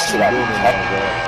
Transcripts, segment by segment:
should I be tech?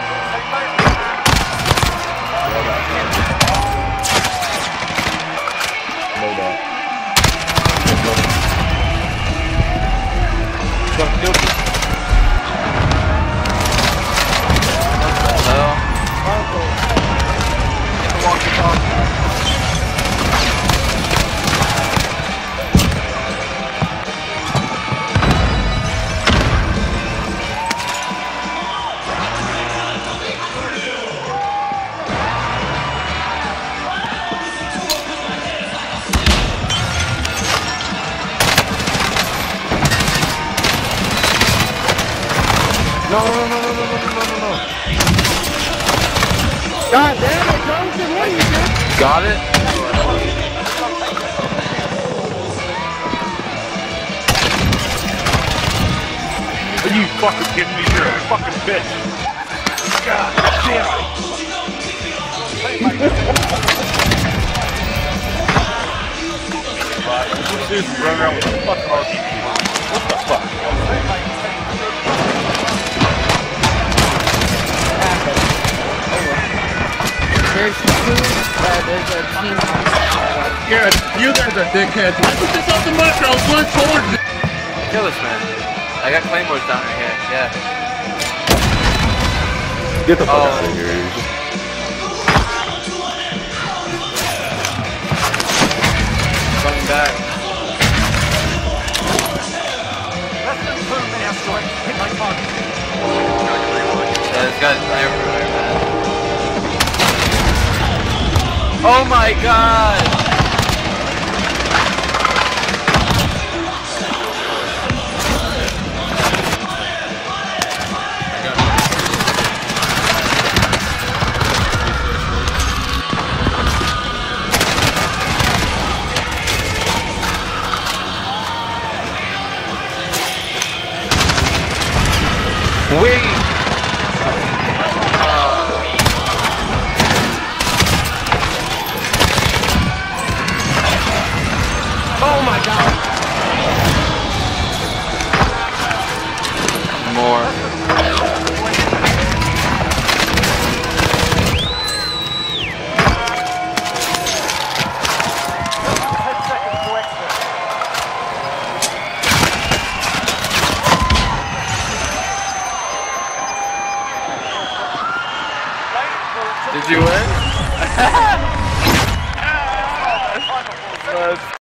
No. God damn it, Johnson, what are you doing? Got it? Are you fucking kidding me? You're a fucking bitch. God damn it. This run around with a fucking RPG. What the fuck? There's a team. Yeah, you guys are dickheads. Why put this out the mushroom? I was going towards it. Kill this man. I got claymores down right here. Yeah. Get the fuck out of here. Coming back. Yeah, this guy's everywhere, man. Oh my god! Wait! Oh my god! More. Did you win?